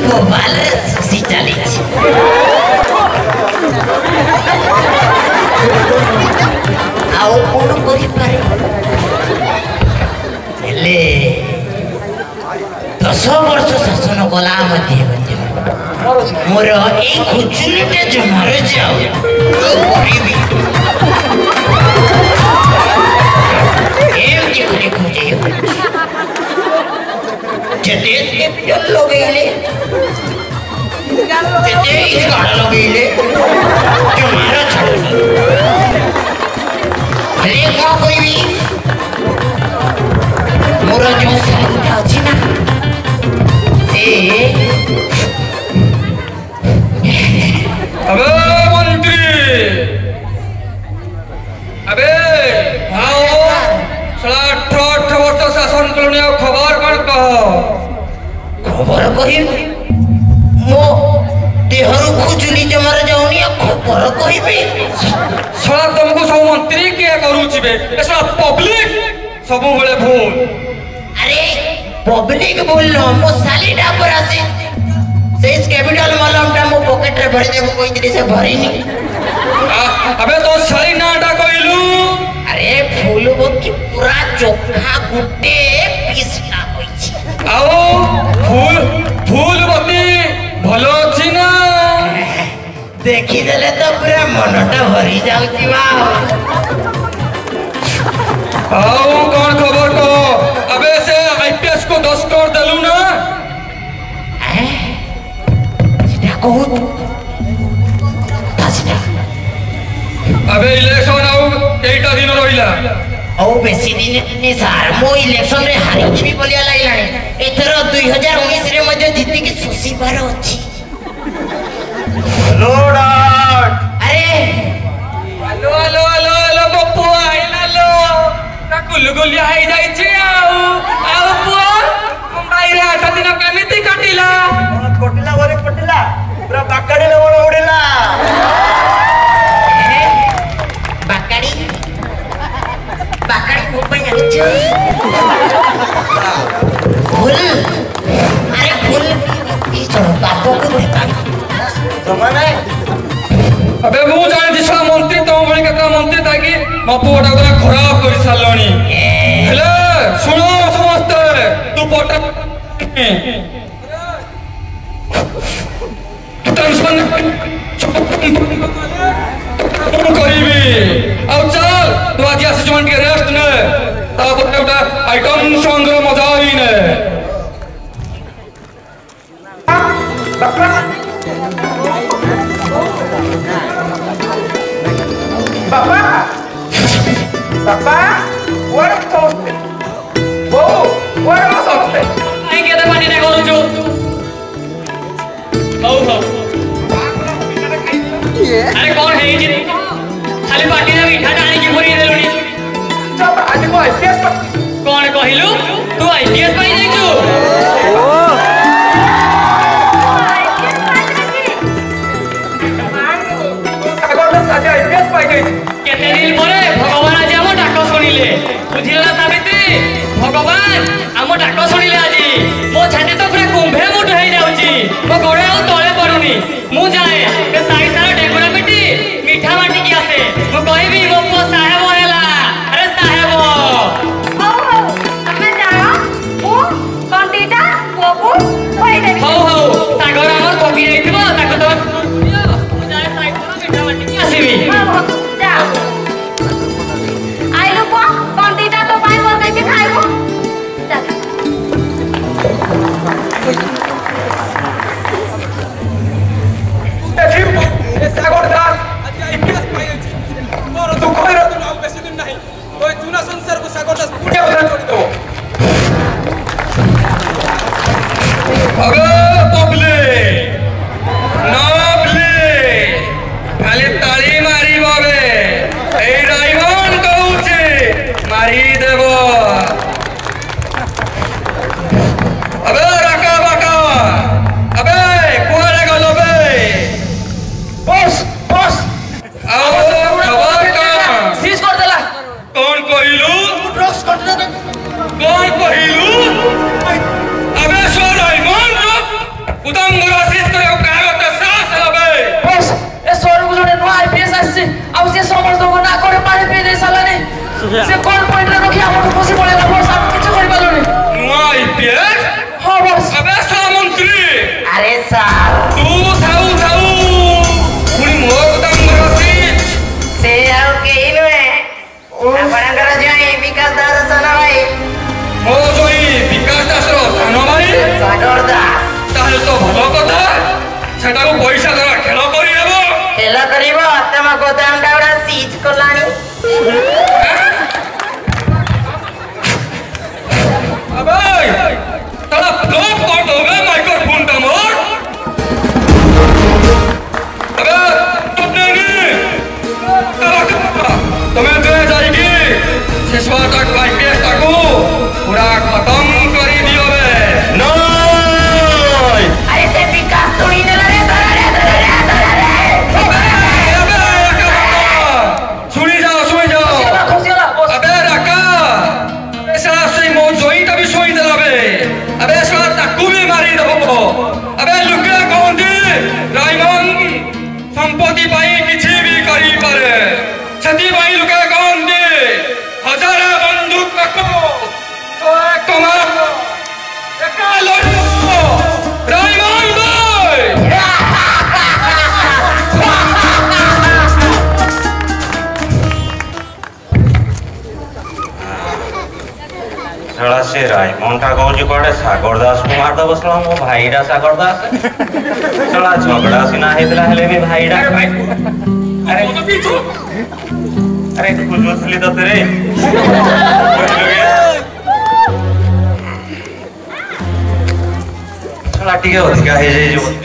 mobile सुसी चली आओ कौन करी पारे हेले 10 वर्ष शासन कला मध्य मोर एक खुचुलीटे जमार जाओ गरीबी एम के खुजे जते लगेले जते इस गाड़ा लगेले जमार छाड़नी अरे क्या कोई भी मोर जो साइटा अछि ना अबे मंत्री अबे आओ साला 18 वर्ष शासन कलोनी खबर कौन कह खबर कही मो देहरु खुजुली जमार जाउनी खबर कहिबे साला तुमको सब मंत्री के करूची बे ऐसा पब्लिक सब बड़े भूल अरे पब्लिक बोल लो मो सालीडा पर आसे सेस कैपिटल मलमटा मो पॉकेट रे भरि देबो कोइ दिले से भरिनी अबे तो साली नाटा कइलू अरे फूल बकी पूरा चोखा गुटे पीसटा होइछि आओ फूल फूल बकी भलो अछि ना देखि देले तो पूरा मनटा भरि जाउछि बा आओ कौन खबर को अबे से आईपीएस को 10 करोड़ दलू ना कहूँ तासिना अबे इलेक्शन आउ केटा दिन रहिला औ बेसी दिन नि सार मो इलेक्शन रे हारि भी बोलिया लागिलानी एथर 2019 रे मजे जीती के सुसी बार अछि लोडाट अरे हेलो हेलो हेलो हेलो बप्पू आइला लो का गुलगुलिया आइ जाई छी आउ पुआ मुंबई रे 8 दिन केमिति कटिला कटिला वरे कटिला पूरा बाकाडी ले बड़ उड़िला बाकाडी बाकाडी कोपै जानिछ फूल अरे फूल ई छोड़ बापो को देखा जमाने अबे मु जाने दिशा मंत्री तो बड़ी कथा मंत्री ताकि मपुटा को खराब कर सालणी हेलो सुनो समस्त तू पोटा टेंशन करीबी अब चल तू आज जजमेंट के रेस्ट ने तापर एउटा आइटम सॉन्ग रो मजा ही ने बाबा बाबा what something oh what something आई के त पानी ने करू छु हौ हौ अरे कौन है जी खाली पार्टी ने मीठा डाली की पूरी देलुनी जब आज को आईपीएस कौन कहिलु तू आईपीएस पाई जाइछु सागर में साजे आईपीएस पाई गई केते दिन परे भगवान आज हम डाक सुनिले बुझिला सावित्री भगवान हम डाक सुनिले आज मो छाती तो पूरा कुंभे मुठ हे जाउची मो गोड़े आ तळे पडुनी मु जाए के साई सारा डेगुरा मिटी मीठा माटी की आसे मो कहबी मो पो साहेब हेला अरे साहेब हो हमें जाओ ओ कंटीटा बाबू होई देबी हो हो सागर हमर कोकी रहितबो ताको तो मु जाए साई सारा मीठा माटी की आसीबी जा आइलो को कंटीटा तो पाई बोलते छी खाइबो जा सागर दास आज आईपीएस पाई गई मोर दुख होई रहत ना बेसी दिन नहीं तो चुना संसार को सागर दास पूरे उधर छोड़ दो अबे पब्लिक नॉबले खाली ताली मारी बाबे ए राइवन कहूचे मारी देबो अबे रका बका अबे कोरे गलो बे बस बस आओ खबर का सीज कर देला कौन कहिलू ड्रग्स कंट्रोल कौन कहिलू अबे सो राइवन कुदम आशीष करे कागत सास लबे बस ए सोर को जोने नो आईपीएस आसी आ से समझ दो ना करे पानी पी दे साला ने से कोन पॉइंट रे रखी हमर खुशी पड़ेला बस हम किछ करि पालोनी नो आईपीएस हां बस अबे साला मंत्री अरे साल तू थाऊ पुणी मो कुदम आशीष से आउ के इनवे आपणकर जय विकास दास सना भाई मो जोई विकास दास रो सानो भाई सागर दास ताहले तो भलो कथा सेटा को पैसा दरा खेल करि देबो खेल करिबो तम गोदाम डावड़ा सीज कोलानी अबे तड़ा फ्लॉप कर दोगे माइक्रोफोन का मोर अबे तुमने तुम्हें दे जाएगी शेषवा तक आईपीएस तक पूरा खत्म कर दियो बे नो अरे से विकास सुनी ने रे सुनी जाओ खुशी होला बस अबे रका अबे साला से मो जोई तभी सोई दलाबे अबे साला ताकू भी मारी दबो अबे लुके कोंदी राइमन संपत्ति पाई किछि भी करी पारे छति भाई लुके कोंदी हजार बंदूक रखो तो एक कमाओ एका लड़ो राइमन भाई साला से रायमन टा कहूँ कड़े सागर दास को मार दब साला मो भाईडा सागर दास साला झगड़ा सिना हेतला हेले भी भाईडा अरे तो पीछू अरे खुजुतली तो तेरे साला टिके अधिका हे जे जो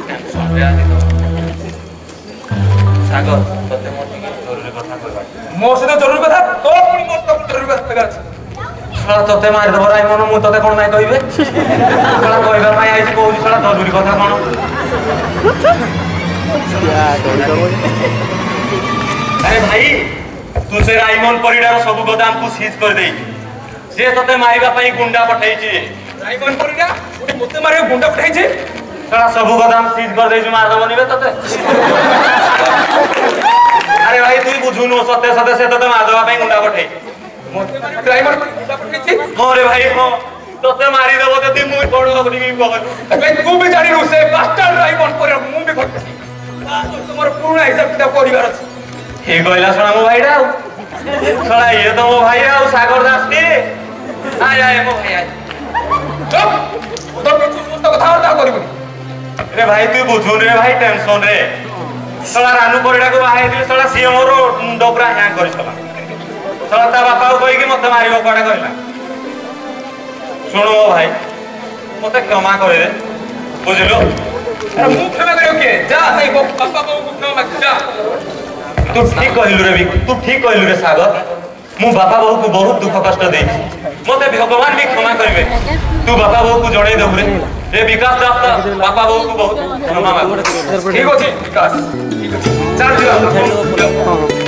सागर तते मो टिके जरूरी कथा कहबा मो से जरूरी कथा तो पुणी मो से जरूरी कथा साला तते मार दब रायमन मु तते कोन नाय कहबे साला कहबा माय आइछि कहू साला जरूरी कथा कोन अरे भाई तू से राइमन परिडार सब गोदाम को सीज कर देई से तते मारिबा पई गुंडा पठाइछि राइमन परिडा ओटे मोते मारे गुंडा पठाइछि साला सब गोदाम सीज कर देई मार दबो निबे तते अरे भाई तू बुझुनो सत्य सत्य से तते मार दबा पई गुंडा पठाइछि मोते मारे राइमन गुंडा पठाइछि हो रे भाई हो तते मारी दबो ते मुई बड़ लगनी भी कहलु अबे तू भी जानी नु से बास्टर राइमन पर मु भी घटछि तमर पूर्ण हिसाब किताब परिवार अछि हे कहला सुना मो भाईडा साला ये तो मो भाई आ सागर दास टी आय मो भाई आय चुप तो पीछू मस्त कथा वार्ता करिबो रे भाई तू बुझुन रे भाई टेंशन रे साला रानू परिडा को बाहे दिले साला सीएम रो मुंडो पूरा हैंग करि साला साला ता बापा को कहि के मते मारिबो कोडा कहला सुनो भाई मते क्षमा करे रे बुझलो अरे मु क्षमा करियो के जा सही पापा को क्षमा माग जा तू ठीक कहलु रे तू ठीक कहलु रे सागर मु बापा बहु को बहुत दुख कष्ट देछि मते भगवान भी क्षमा करिवे तू बापा बहु को जणै दबु रे विकास दास बापा बहु को बहुत क्षमा माग ठीक अछि विकास ठीक अछि चल जा